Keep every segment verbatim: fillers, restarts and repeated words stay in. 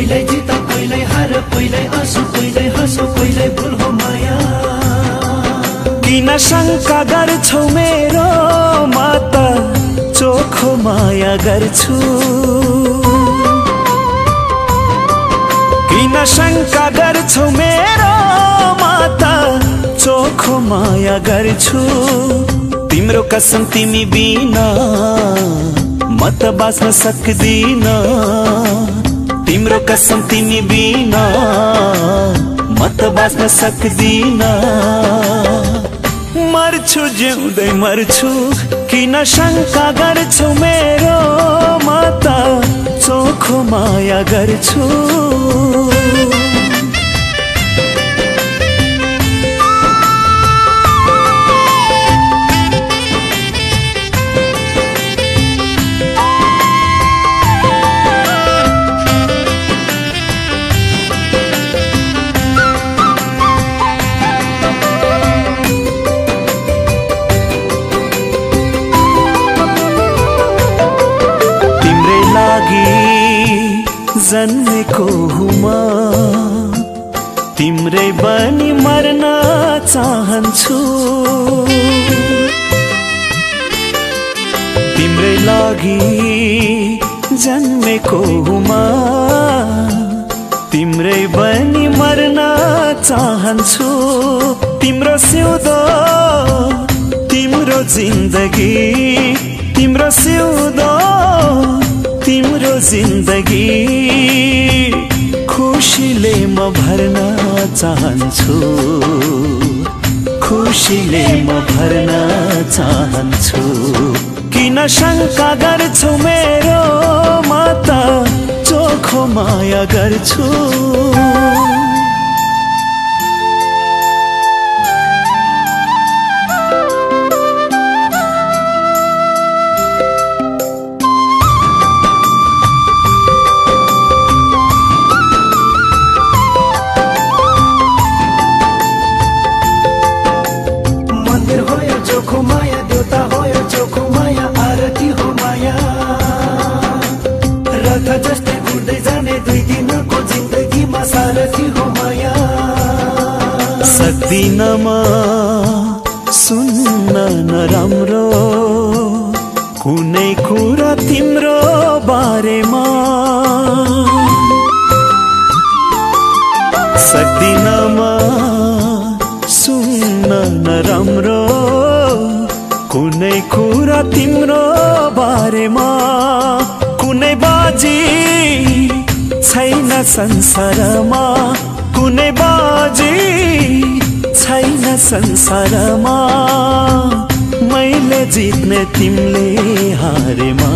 कोहीलाई जित कोहीलाई हार कोहीलाई आँसु कोहीलाई हाँसो कोहीलाई भुल हो माया। किन शंका गर्छौ मेरो माता चोखो माया गर्छु। किन शंका गर्छौ मेरो माता चोखो माया गर्छु। तिम्रो कसम तिमी बिना म त बाँच्न सक्दिन। तिम्रो कसम तिमी बिना म त बाँच्न सक्दिन। मर्छु जिउँदै मर्छु किन शंका गर्छौ मेरो माता चोखो माया गर्छु। जन्मेको हुमा तिम्रै बनी मर्न चाहन्छु। तिम्रै लागि जन्मेको हुमा तिम्रै बनी मर्न चाहन्छु। तिम्रो सिउँदो तिम्रो जिन्दगी तिम्रो सिउँदो तिम्रो जिन्दगी खुसीले म भर्न चाहन्छु। खुसीले म भर्न चाहन्छु। किन शंका गर्छौ मेरो माता चोखो माया गर्छु। जस्तै घुर्दै जाने दुई दिनको जिन्दगीमा सारथी हो माया। सक्दिन म सुन्न नराम्रो कुनै कुरा तिम्रो बारेमा। सक्दिन म सुन्न नराम्रो कुनै कुरा तिम्रो बारेमा। कुनै बाजी छैन संसारमा कुनै बाजी छैन संसारमा। मैले जित्ने तिमीले हारेमा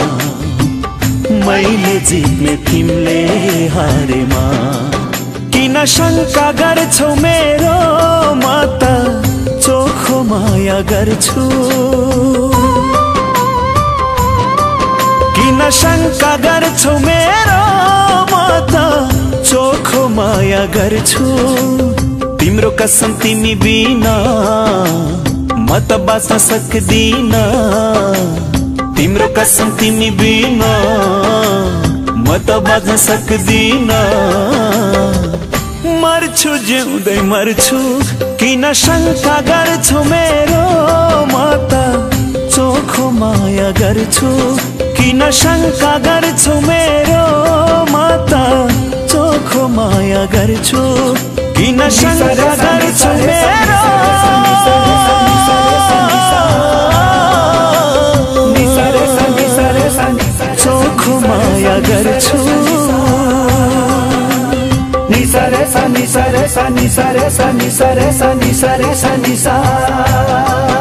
मैले जित्ने तिमीले हारेमा। किन शंका गर्छौ मेरो माता चोखो माया गर्छु। किन शंका गर्छौ मेरो माता चोखो माया गर्छु। तिम्रो कसम तिमी बिना म त बाँच्न सक्दिन। तिम्रो कसम तिमी बिना म त बाँच्न सक्दिन। मर्छु जिउँदै मर्छु किन शंका गर्छौ मेरो माता चोखो माया गर्छु। किन शंका गर्छौ मेरो माता चोखो माया गर्छु। किन शंका गर्छौ मेरो चोखो माया गर्छु। निसरे सा निसरे सा निसरे सा निसरे सा निसरे सा निसा